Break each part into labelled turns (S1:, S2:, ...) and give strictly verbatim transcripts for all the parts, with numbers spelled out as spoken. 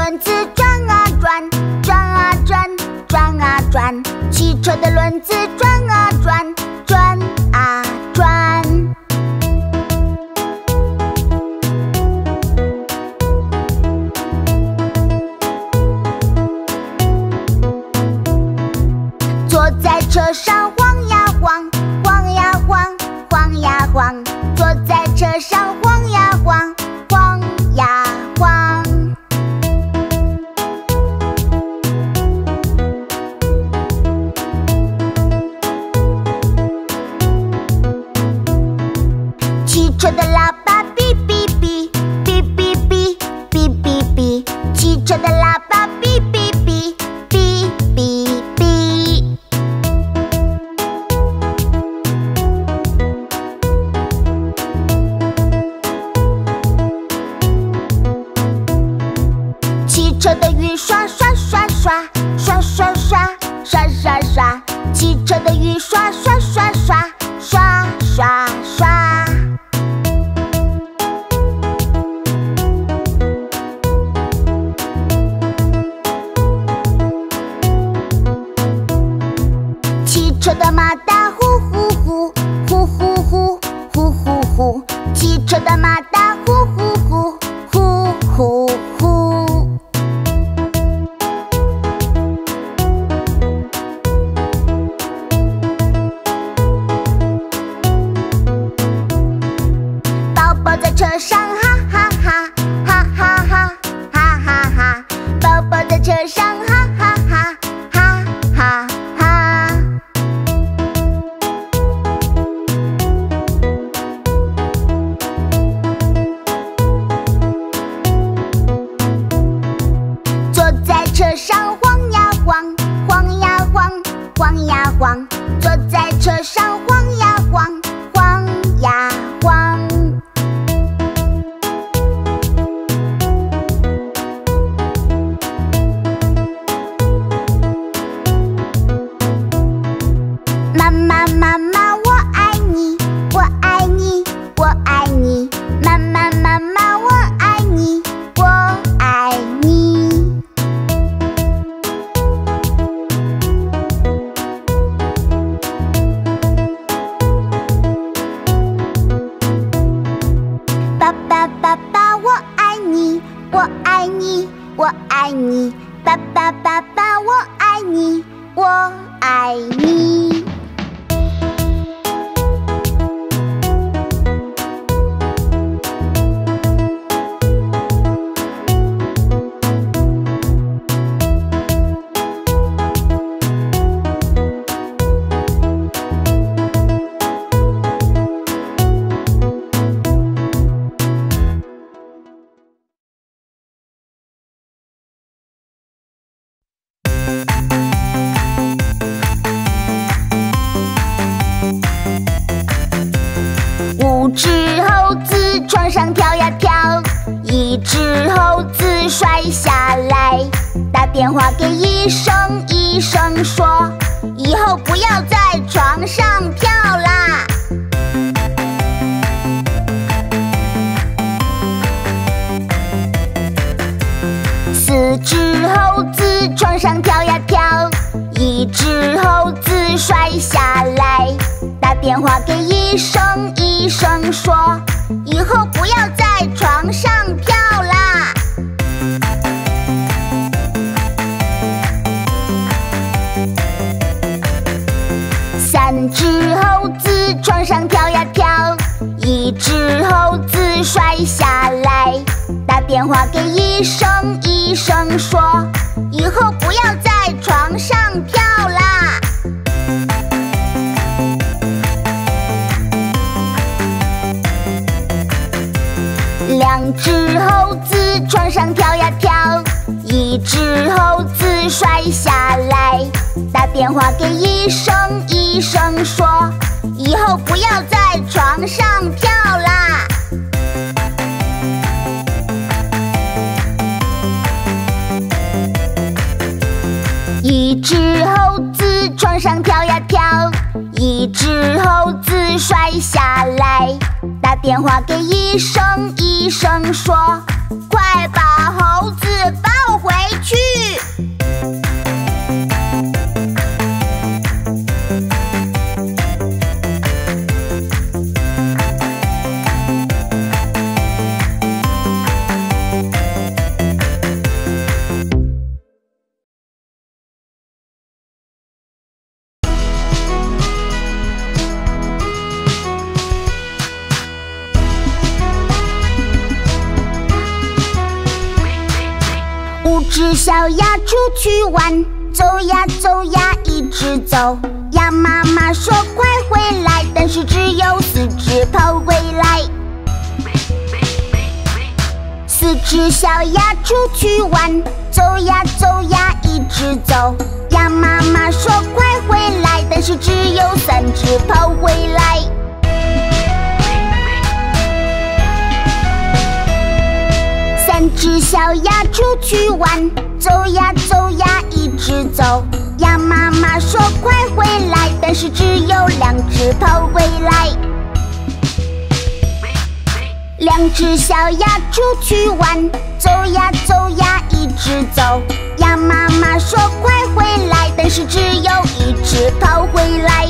S1: 轮子转啊转，转啊转，转啊转。汽车的轮子转啊转，转啊转。坐在车上晃呀晃，晃呀晃，晃呀晃。坐在车上晃呀晃，晃呀晃。汽车的喇叭哔哔哔，哔哔哔，哔哔哔。汽车的喇叭哔哔哔，哔哔哔。汽车的雨刷刷刷刷，刷刷刷，刷刷刷。汽车的雨刷刷刷刷，刷刷刷。汽车的马达呼呼呼，呼呼呼，呼呼呼。汽车的马达呼呼呼，呼呼呼。宝宝在车上哈哈哈，哈哈哈，哈哈哈。宝宝在车上哈哈哈，哈哈哈。坐在车上晃呀晃，晃呀晃，晃呀晃。坐在车上晃呀晃，晃呀晃。妈妈妈妈我爱你，我爱你，我爱你。妈妈妈妈我爱你，我爱你。爸爸爸爸我爱你，我爱你，我爱你。爸爸爸爸我爱你，我爱你。五只猴子床上跳呀跳，一只猴子摔下来，打电话给医生，医生说以后不要在床上跳啦。四只猴子床上跳呀跳，一只猴子摔下来，打电话给医生，医生说以后不要在床上跳啦。三只猴子床上跳呀跳，一只猴子摔下来，打电话给医生，医生说以后不要在床上跳啦。两只猴子床上跳呀跳，一只猴子摔下来，打电话给医生，医生说以后不要在床上跳啦。一只猴子床上跳呀跳，一一只猴子摔下来，打电话给医生，医生说快把猴子抱回去。五只小鸭出去玩，走呀走呀一直走，鸭妈妈说快回来，但是只有四只跑回来。四只小鸭出去玩，走呀走呀一直走，鸭妈妈说快回来，但是只有三只跑回来。三只小鸭出去玩，走呀走呀一直走，鸭妈妈说快回来，但是只有两只跑回来。两只小鸭出去玩，走呀走呀一直走，鸭妈妈说快回来，但是只有一只跑回来。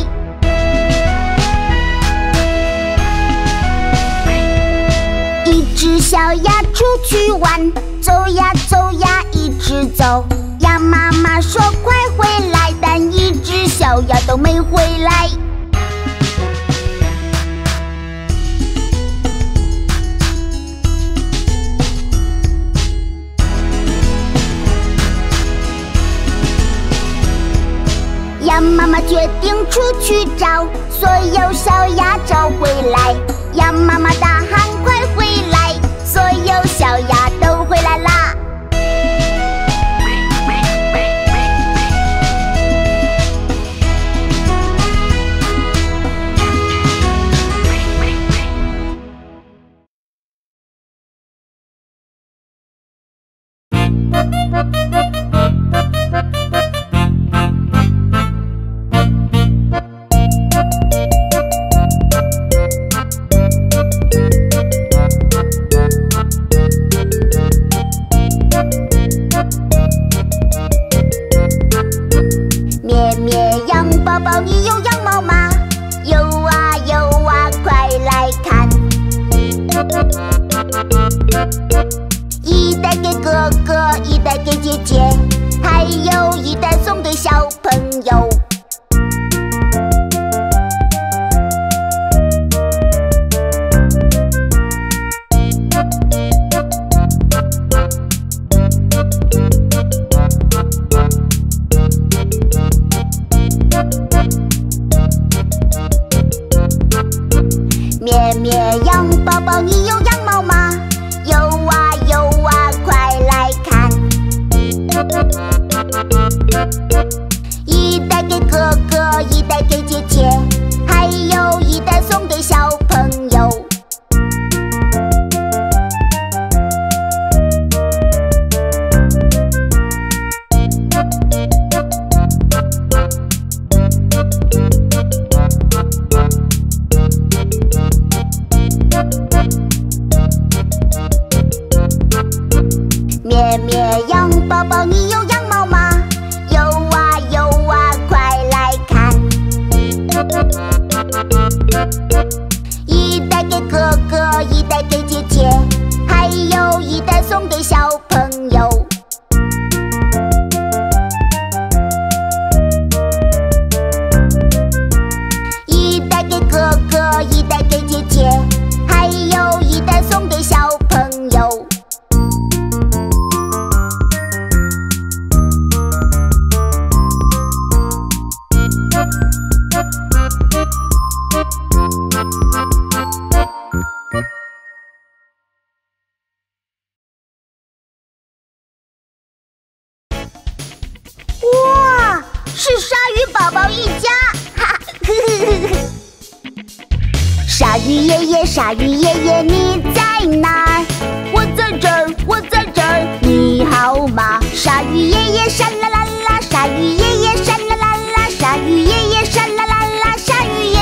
S1: 一只小鸭出去玩，走呀走呀一直走，鸭妈妈说快回来，但一只小鸭都没回来。鸭妈妈决定出去找所有小鸭找回来，鸭妈妈大喊快回来，所有小鸭都回来啦。咩咩羊宝宝，你有羊毛吗？有啊有啊，快来看！一袋给哥哥，一袋给姐姐，还有一袋送给小朋友。咩咩羊宝宝，你有羊毛吗？有啊有啊，快来看！一袋给哥哥，一袋给姐姐，还有一袋送给小朋友。咩咩羊宝宝，你有羊毛吗？有啊有啊，快来看！一袋给哥哥，一袋给姐姐，还有一袋送给小朋友。一袋给哥哥，一袋给姐姐，还有一袋送给小朋友。哇，是鲨鱼宝宝一家！哈，呵呵呵。鲨鱼爷爷，鲨鱼爷爷，你在哪儿？我在这儿，我在这儿，你好吗？鲨鱼爷爷，闪啦啦啦，鲨鱼爷爷，闪啦啦啦，鲨鱼爷爷，闪啦啦啦，鲨鱼爷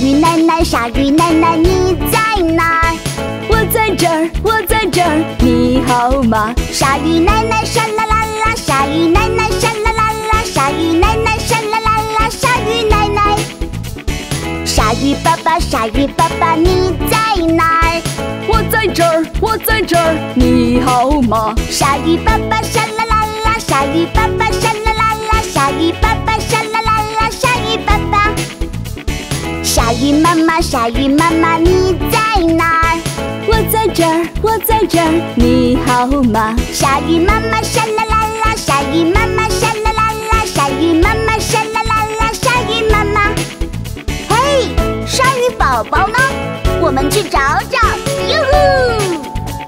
S1: 鱼奶奶，鲨鱼奶奶，你在哪儿？
S2: 我在这儿，我在这儿，你好吗？
S1: 鲨鱼奶奶，沙啦啦啦，鲨鱼奶奶，沙啦啦啦，鲨鱼奶奶，沙啦啦啦，鲨鱼奶奶。鲨鱼爸爸，鲨鱼爸爸，你在哪儿？
S2: 我在这儿，我在这儿，你好吗？
S1: 鲨鱼爸爸，沙啦啦啦，鲨鱼爸爸，沙啦啦啦，鲨鱼爸爸，沙啦啦啦，鲨鱼爸爸。鲨鱼妈妈，鲨鱼妈妈，你在哪儿？
S2: 我在这儿，我在这儿，你好吗？
S1: 鲨鱼妈妈，沙啦啦啦，鲨鱼妈妈，沙啦啦啦，鲨鱼妈妈，沙啦啦啦，鲨鱼妈妈。嘿，鲨鱼宝宝呢？我们去找找。哟呼！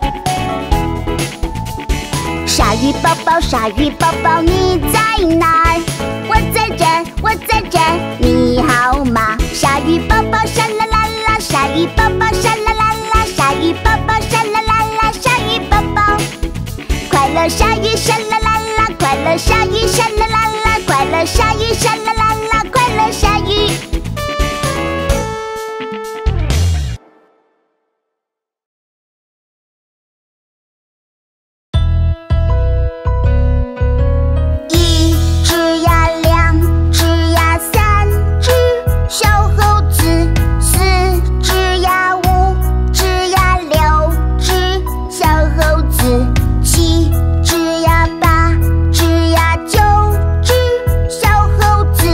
S1: 鲨鱼宝宝，鲨鱼宝宝，你在哪儿？我在这儿，我在这儿，你好吗？鲨鱼宝宝，沙啦啦啦，鲨鱼宝宝，沙啦啦啦，鲨鱼宝宝，沙啦啦啦，鲨鱼宝宝。快乐鲨鱼，沙啦啦啦，快乐鲨鱼，沙啦啦啦，快乐鲨鱼，沙啦啦啦，快乐鲨鱼。七只呀，八只呀，九只小猴子。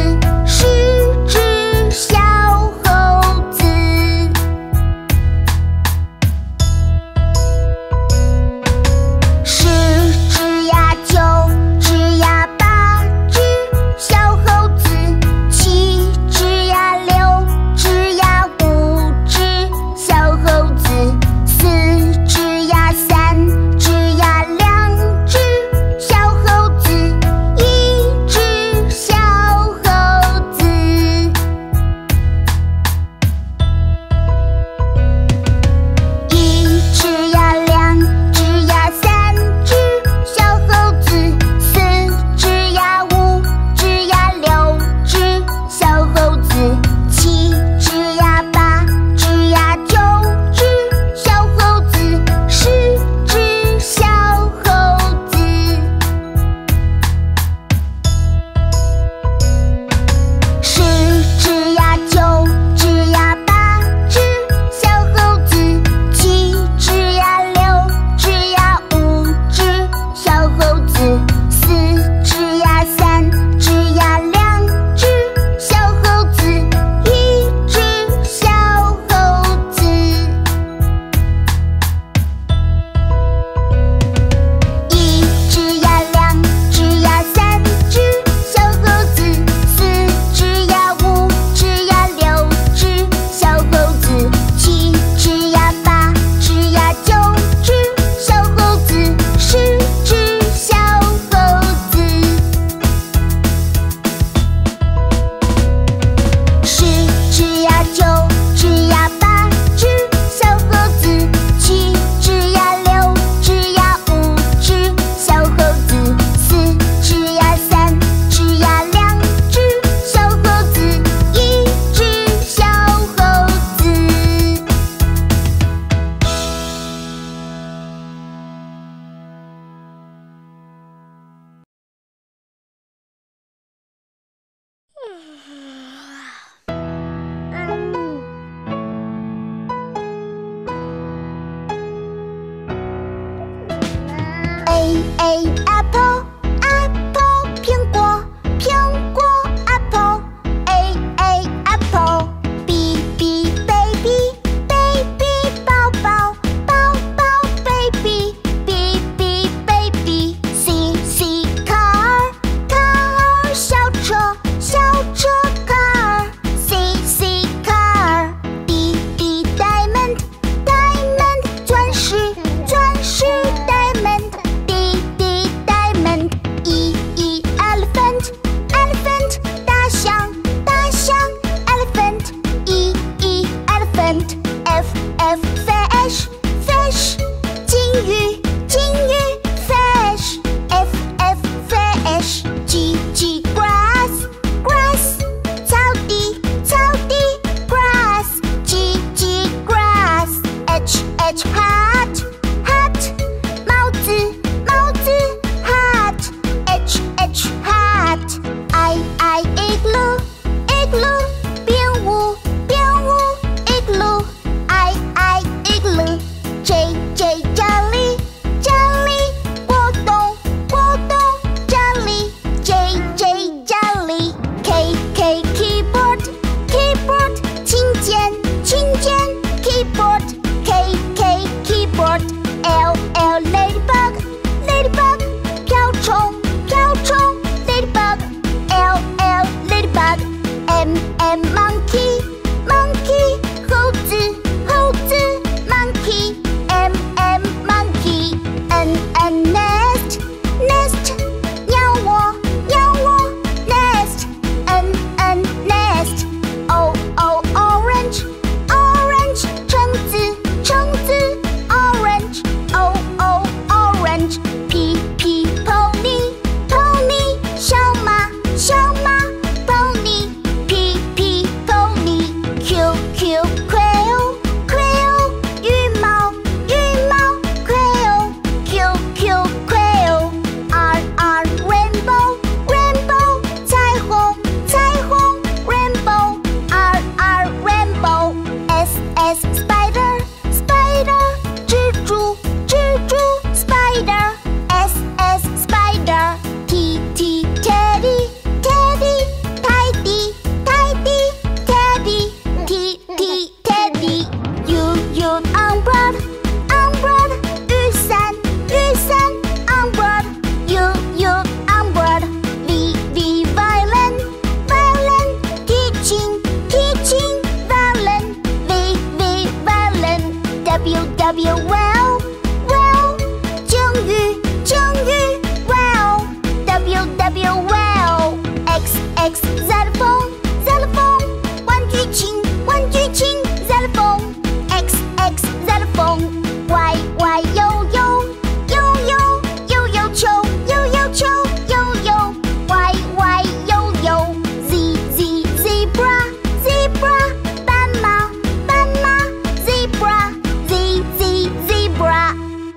S1: W well well 鲸鱼鲸鱼 well W W well X X xylophone xylophone 玩具琴玩具琴 xylophone X X xylophone Y Y yo yo yo yo yo yo 球 yo yo 球 yo yo Y Y yo yo Z Z zebra zebra 斑马斑马 zebra Z Z zebra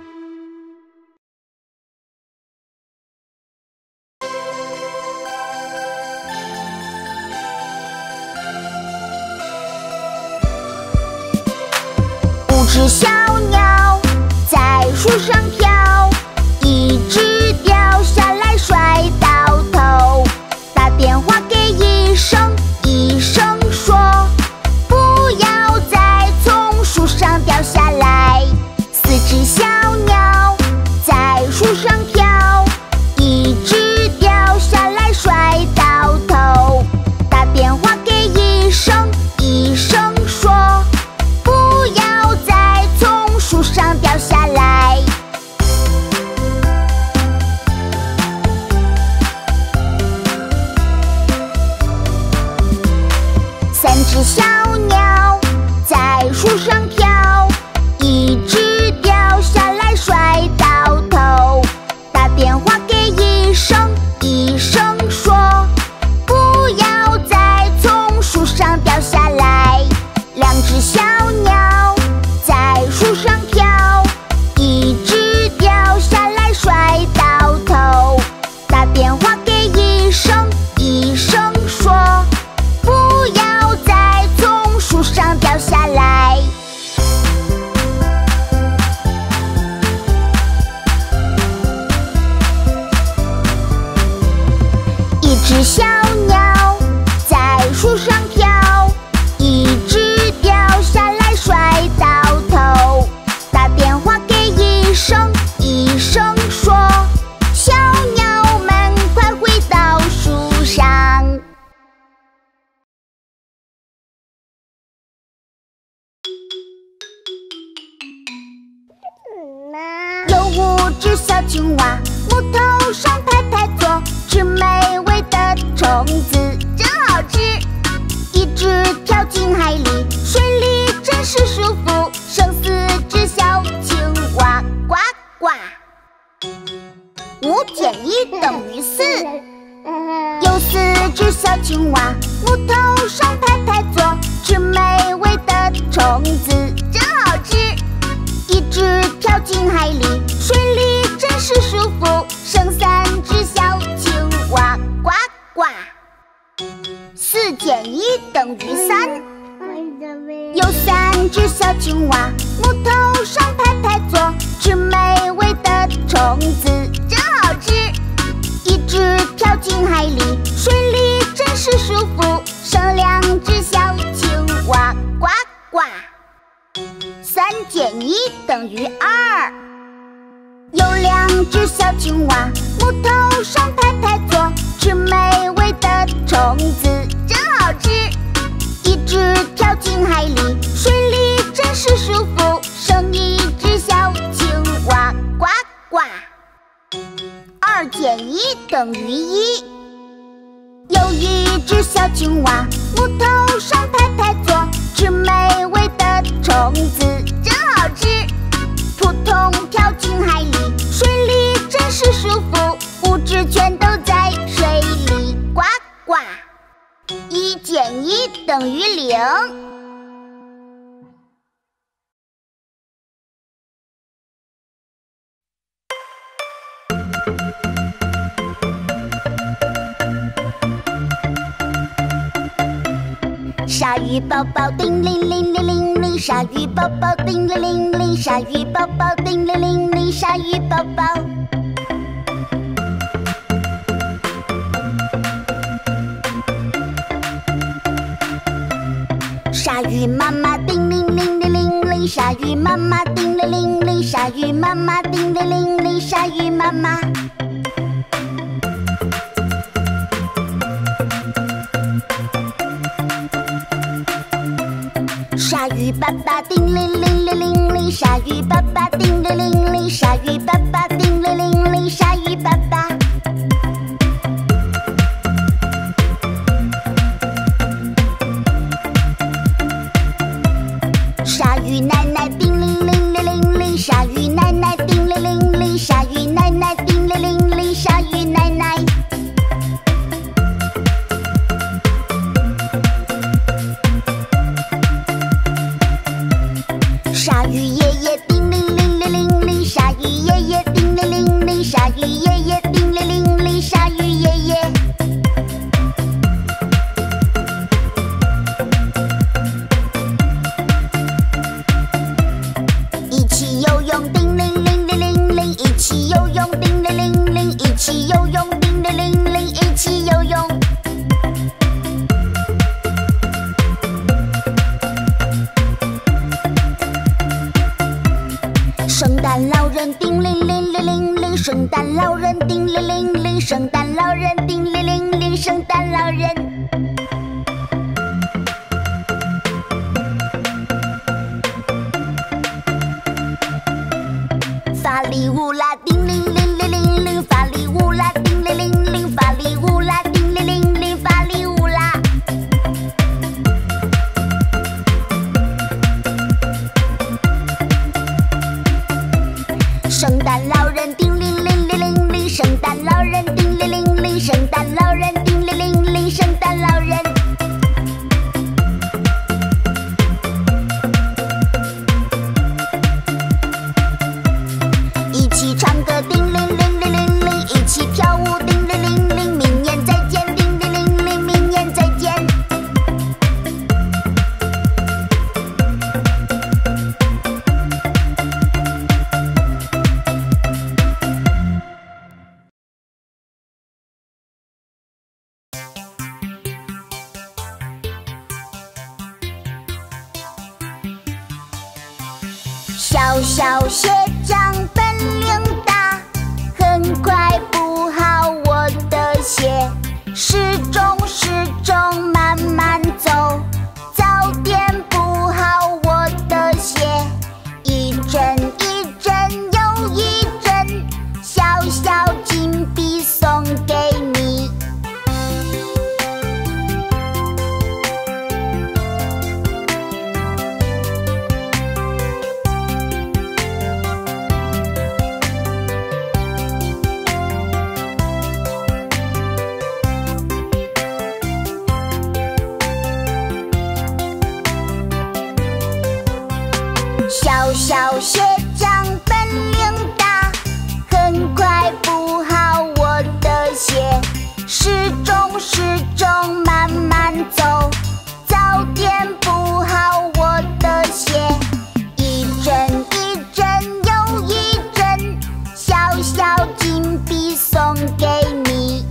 S1: 五只小鸟在树上跳，一只掉下来摔到头，打电话给医生，医生说不要再从树上掉下来。四只小鸟在树上跳，一只掉下来摔到头，打电话给医生，医生说不要再从树上掉下来。三只小鸟在树上跳，一只掉下来摔到头，打电话给医生，医生说不要再从树上掉下来。两只小鸟在树上跳，一只掉下来摔到头，打电话给医生，医生说不要再从树上掉下来。一只小鸟在树上跳，一只掉下来摔到头，打电话给医生，医生说小鸟们快回到树上。有五只小青蛙，木头上拍拍坐，吃美味的虫子，真好吃。一只跳进海里，水里真是舒服，剩四只小青蛙，呱呱。五减一等于四。有四只小青蛙，木头上拍拍坐，吃美味的虫子，真好吃。一只跳进海里，水里真是舒服，剩三只小青蛙，呱呱。四减一等于三。有三只小青蛙，木头上拍拍坐，吃美味的虫子，真好吃。一只跳进海里，水里真是舒服，剩两只小青蛙，呱呱。三减一等于二。有两只小青蛙，木头上拍拍坐，吃美味的虫子，真好吃。一只跳进海里，水里真是舒服，剩一只小青蛙，呱呱。二减一等于一。有一只小青蛙，木头上拍拍坐，吃美味的虫子，真好吃。扑通跳进海里，水里真是舒服，五只全都在水里，呱呱。一减一等于零。鲨鱼宝宝叮铃铃铃铃铃，鲨鱼宝宝叮铃铃铃，鲨鱼宝宝叮铃铃铃，鲨鱼宝宝。鲨鱼妈妈叮铃铃铃铃铃，鲨鱼妈妈叮铃铃铃，鲨鱼妈妈叮铃铃铃，鲨鱼妈妈。鲨鱼爸爸叮铃铃铃铃铃，鲨鱼爸爸叮铃铃铃，鲨鱼爸爸叮铃铃铃，鲨鱼爸爸。鲨鱼奶奶叮铃铃铃铃铃，鲨鱼奶奶叮铃铃铃，鲨鱼奶奶叮铃铃铃，鲨鱼奶奶。鲨鱼爷爷叮铃铃铃铃铃，鲨鱼爷爷叮铃铃铃，鲨鱼爷爷叮铃铃铃，鲨鱼爷爷。一起游泳叮铃铃铃铃铃，一起游泳叮铃铃铃，一起游泳叮铃铃铃，一起游泳。圣诞老人叮铃铃铃铃铃，圣诞老人叮铃铃铃，圣诞老人叮铃铃铃，圣诞老人。法里乌拉叮铃铃铃铃铃，法里乌拉叮铃铃铃，法里乌拉叮铃铃铃，法里乌拉。圣诞老人叮铃铃铃铃铃，圣诞老人叮铃铃铃，圣诞老人叮铃铃铃，圣诞老人。一起唱歌叮铃铃铃铃铃，一起跳舞叮铃铃铃，明年再见叮铃铃铃，明年再见。小小鞋长本领大，很快补好我的鞋。时钟时钟慢慢走，早点补好我的鞋。一针一针又一针，小小金币送给你。小小鞋长本领大，很快补好我的鞋。时钟时钟慢慢走，早点补好我的鞋。一针一针又一针，小小金币送给你。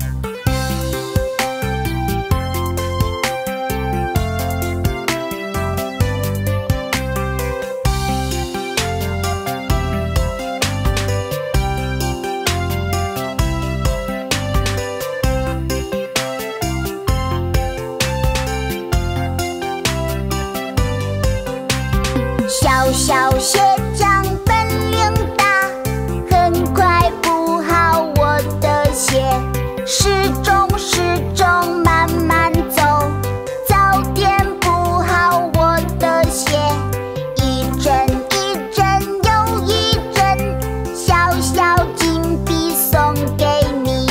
S1: 小小鞋长本领大，很快补好我的鞋。时钟时钟慢慢走，早点补好我的鞋。一针一针又一针，小小金币送给你。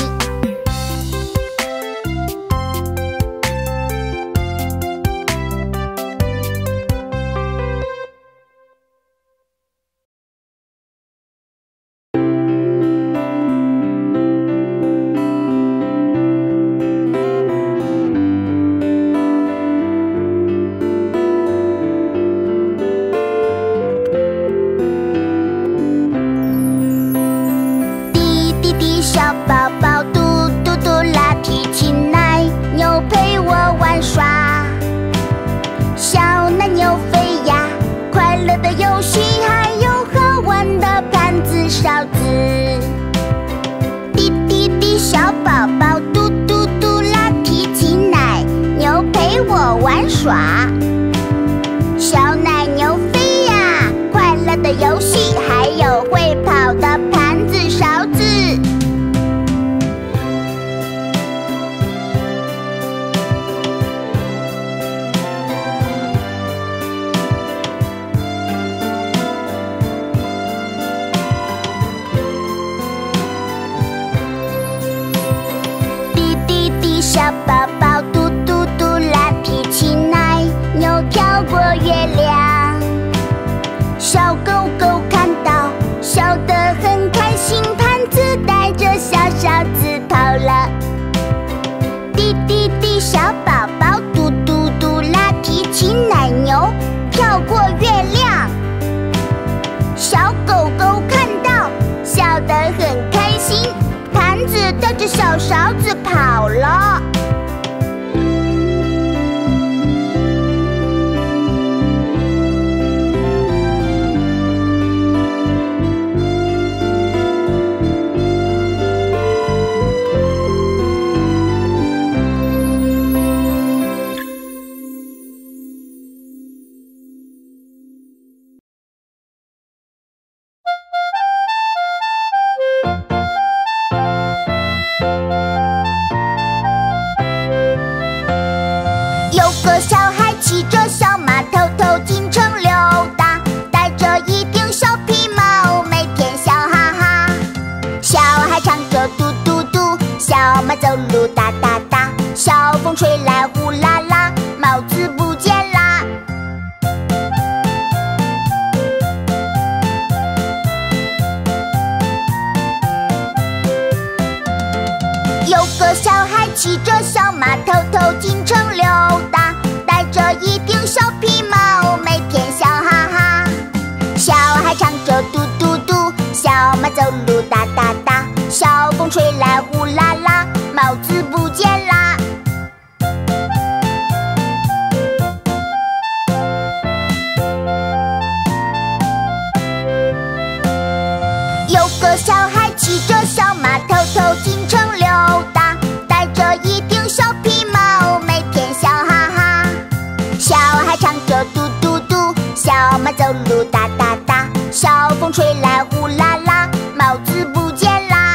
S1: 着小勺子跑了。有个小孩骑着小马，偷偷进城溜达，戴着一顶小皮帽，每天笑哈哈。小孩唱着嘟嘟嘟，小马走路哒哒哒，小风吹来呼啦啦，帽子不见啦。有个小孩骑着小马，偷偷进城溜达，戴着一顶小皮帽，每天笑哈哈。小孩唱着嘟嘟嘟，小马走路哒哒哒，小风吹来呼啦啦，帽子不见啦。有个小孩骑着小马，偷偷进城溜达，戴着一顶小皮帽，每天笑哈哈。小孩唱着嘟嘟嘟，小马走路哒哒哒，小风吹来呼啦啦，帽子不见啦。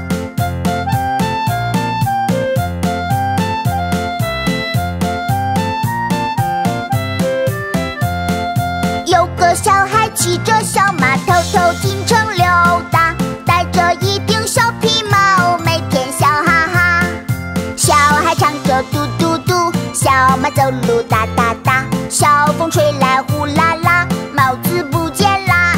S1: 有个小孩骑着小马，偷偷进城溜达，戴着一顶小皮帽，每天笑哈哈。小孩唱着嘟嘟嘟，小马走路哒哒哒，小风吹来呼啦啦，帽子不见啦。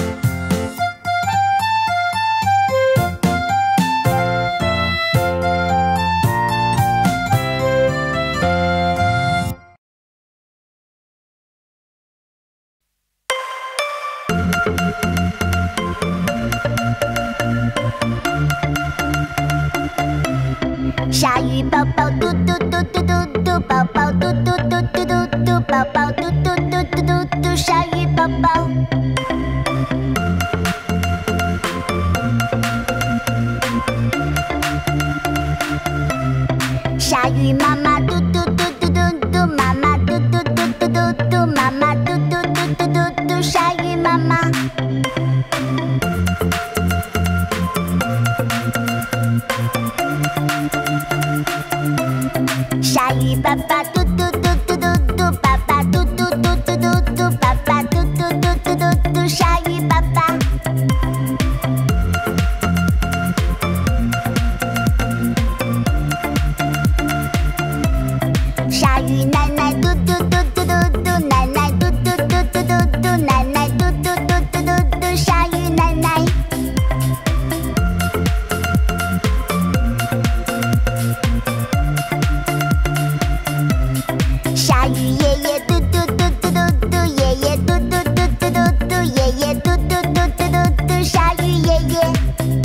S1: 鲨鱼宝宝嘟嘟嘟嘟嘟嘟，宝宝嘟嘟嘟嘟嘟嘟，宝宝嘟嘟嘟嘟嘟嘟，鲨鱼宝宝。鲨鱼妈妈嘟嘟嘟嘟嘟嘟，妈妈嘟嘟嘟嘟嘟嘟，妈妈嘟嘟嘟嘟嘟嘟，鲨鱼妈妈。鲨鱼爸爸嘟嘟嘟嘟嘟嘟，爸爸嘟嘟嘟嘟嘟嘟，爸爸嘟嘟嘟嘟嘟嘟，鲨鱼爸爸。鲨鱼奶奶嘟嘟嘟嘟嘟嘟，奶奶嘟嘟嘟嘟嘟嘟，奶奶嘟嘟嘟嘟嘟嘟，鲨鱼奶奶。鲨鱼爷爷嘟嘟嘟嘟嘟嘟，爷爷嘟嘟嘟嘟嘟嘟，爷爷嘟嘟嘟嘟嘟嘟，鲨鱼爷爷。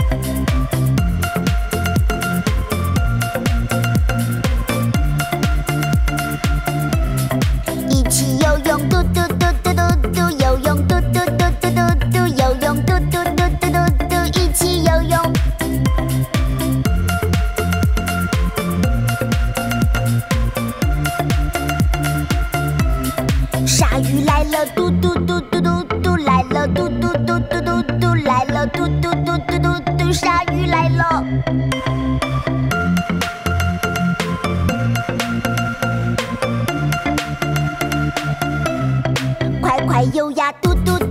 S1: 一起游泳嘟嘟嘟嘟嘟嘟，游泳嘟嘟嘟嘟嘟嘟，游泳嘟嘟嘟嘟嘟嘟，一起游泳。鲨鱼来了，嘟嘟嘟嘟嘟嘟，来了，嘟嘟嘟嘟嘟嘟，来了，嘟嘟嘟嘟嘟嘟，鲨鱼来了。快快游呀，嘟嘟嘟